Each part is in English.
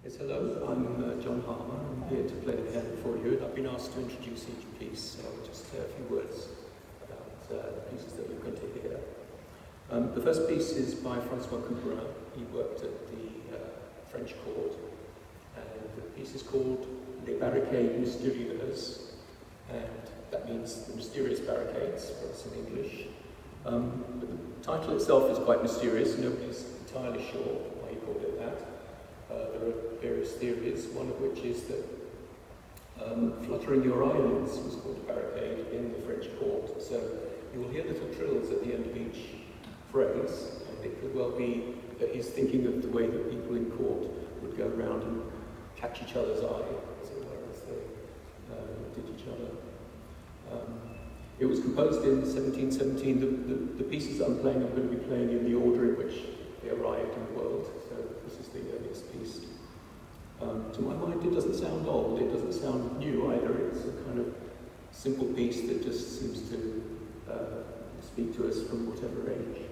Yes, hello, I'm John Harmer. I'm here to play the piano for you, and I've been asked to introduce each piece, so just a few words about the pieces that you're going to hear. The first piece is by Francois Couperin. He worked at the French court, and the piece is called Les Barricades Misterieuses, and that means the mysterious barricades for us in English. But the title itself is quite mysterious. Nobody's entirely sure why he called it that. There are various theories, one of which is that fluttering your eyelids was called a barricade in the French court. So you will hear little trills at the end of each phrase, and it could well be that he's thinking of the way that people in court would go around and catch each other's eye, as it were, as they did each other. It was composed in 1717. The pieces that I'm playing, I'm going to be playing in the order in which they arrived in the world. So this is the earliest piece. To my mind, it doesn't sound old, it doesn't sound new either. It's a kind of simple piece that just seems to speak to us from whatever age.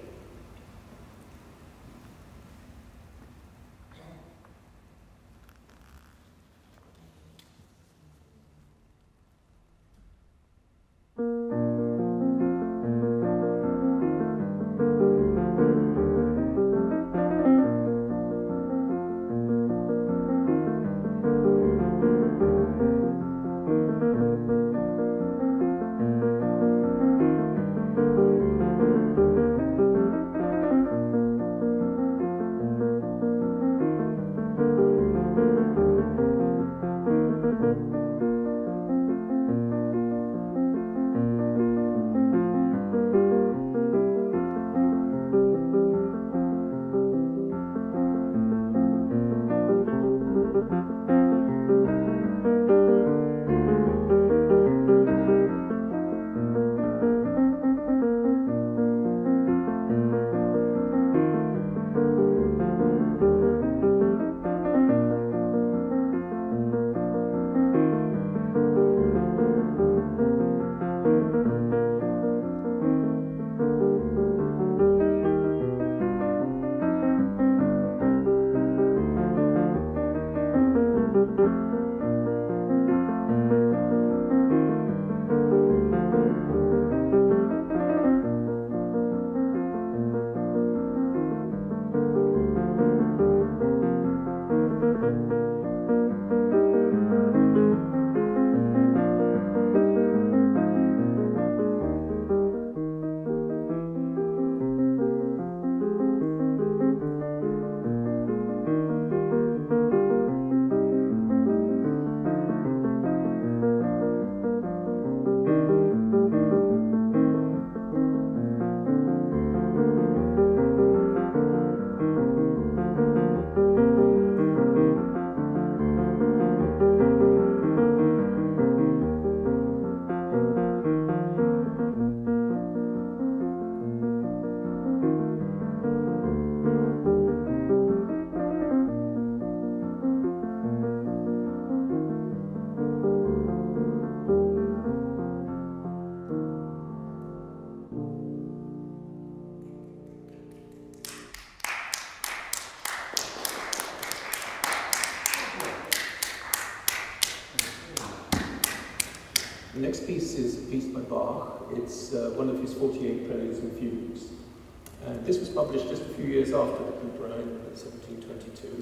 The next piece is a piece by Bach. It's one of his 48 preludes and fugues. This was published just a few years after the Couperin in 1722.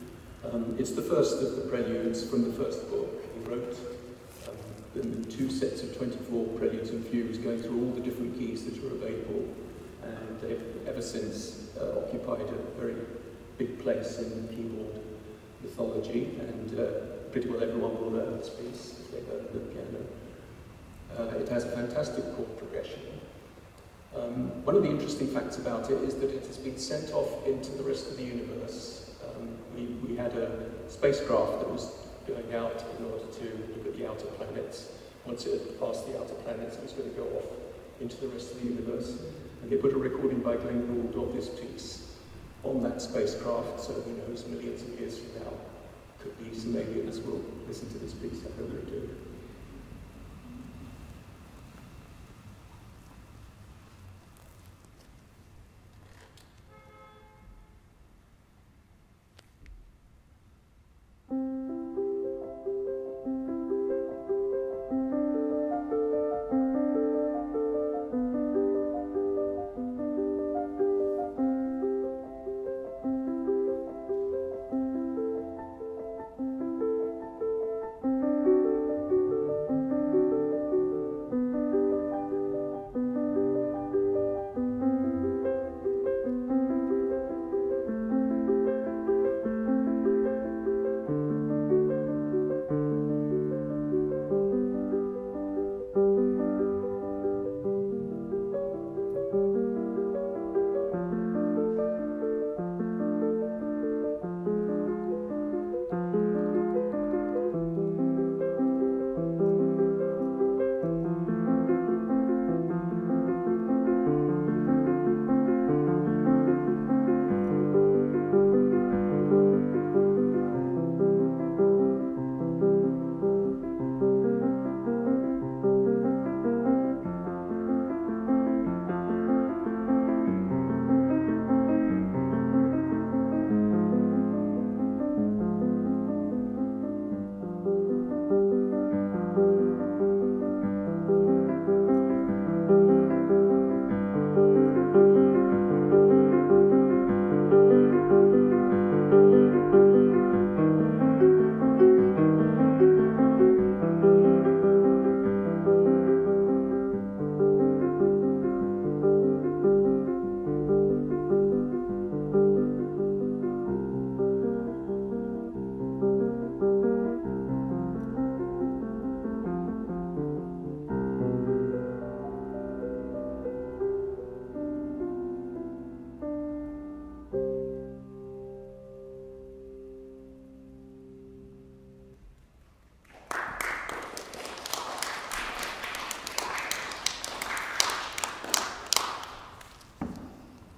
It's the first of the preludes from the first book. He wrote in 2 sets of 24 preludes and fugues going through all the different keys that are available, and they've ever since occupied a very big place in keyboard mythology, and pretty well everyone will learn this piece if they learn the piano. It has a fantastic chord progression. One of the interesting facts about it is that it has been sent off into the rest of the universe. We had a spacecraft that was going out in order to look at the outer planets. Once it had passed the outer planets, it was going to go off into the rest of the universe. And they put a recording by Glenn Gould of this piece on that spacecraft, so who knows, millions of years from now, could be some aliens will listen to this piece. I hope they do.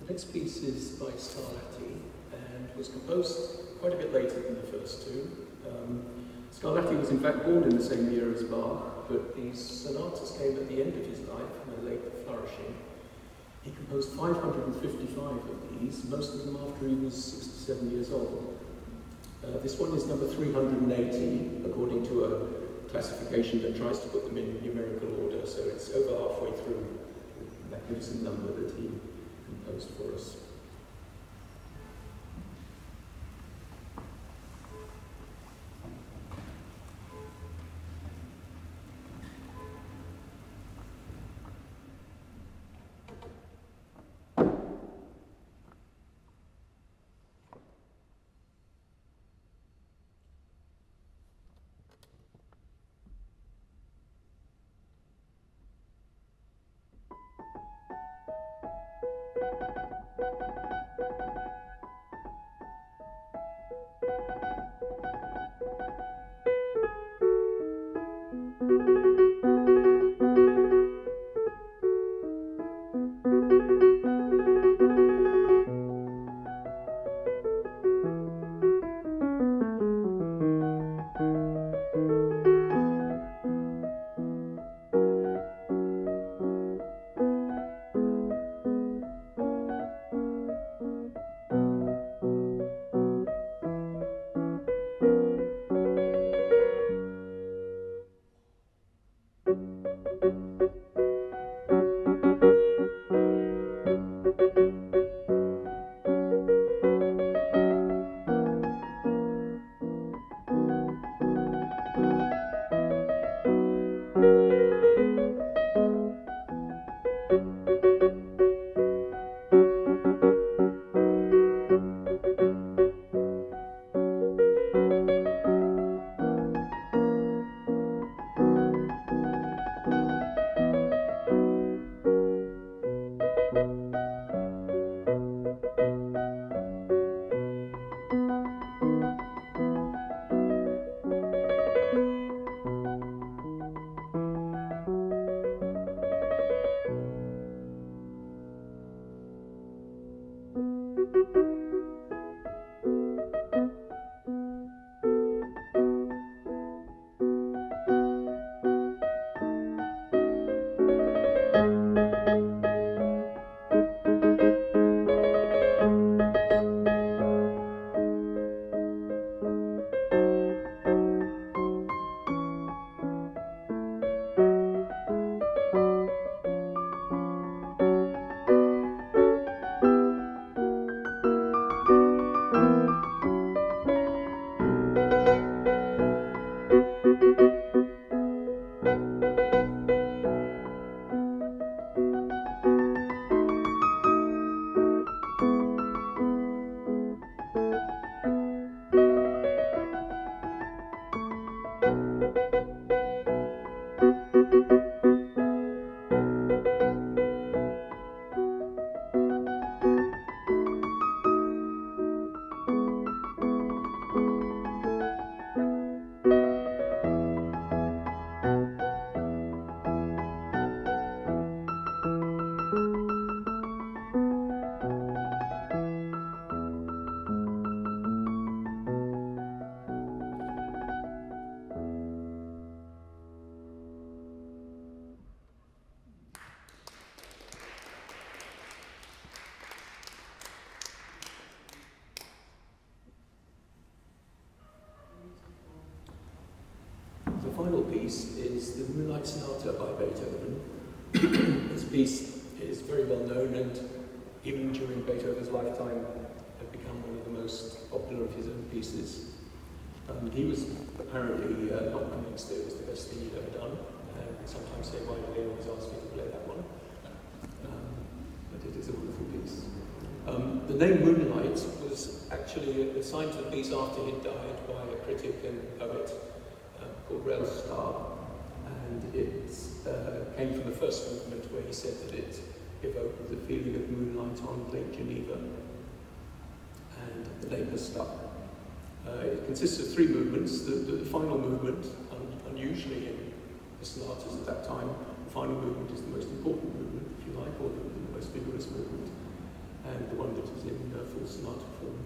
The next piece is by Scarlatti and was composed quite a bit later than the first two. Scarlatti was in fact born in the same year as Bach, but these sonatas came at the end of his life and are late flourishing. He composed 555 of these, most of them after he was 67 years old. This one is number 380, according to a classification that tries to put them in numerical order, so it's over halfway through the magnificent number that he composed for us. The final piece is the Moonlight Sonata by Beethoven. This piece is very well known and even during Beethoven's lifetime had become one of the most popular of his own pieces. He was apparently not convinced that it was the best thing he'd ever done, and sometimes say, why do they always ask me to play that one? But it is a wonderful piece. The name Moonlight was actually assigned to the piece after he'd died by a critic and poet called Recital, and it came from the first movement where he said that it evoked the feeling of moonlight on Lake Geneva, and the name has stuck. It consists of three movements. The final movement, unusually in the sonatas at that time, the final movement is the most important movement, if you like, or the most vigorous movement. And Sonata for